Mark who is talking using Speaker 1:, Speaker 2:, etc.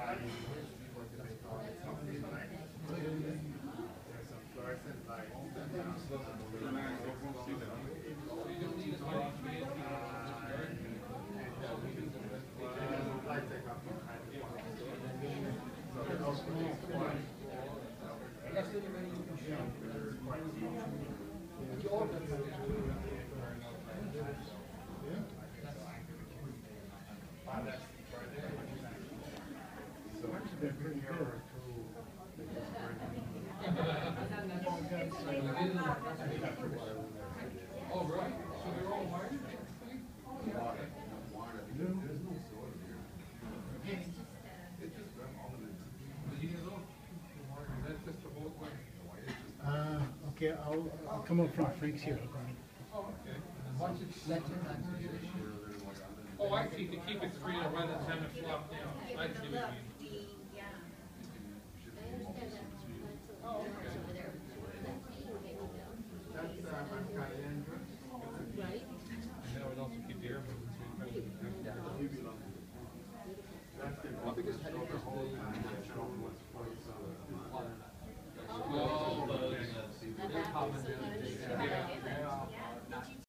Speaker 1: They're pretty good.
Speaker 2: Oh, right? So they're all wired? That's just the whole thing.
Speaker 1: Okay, I'll come up from Frank's here.
Speaker 2: Oh, okay. Oh, I see, to keep it free rather than have it flop down. I see what you mean. Oh, okay. And that would also keep the air moving. So you can-
Speaker 3: How big is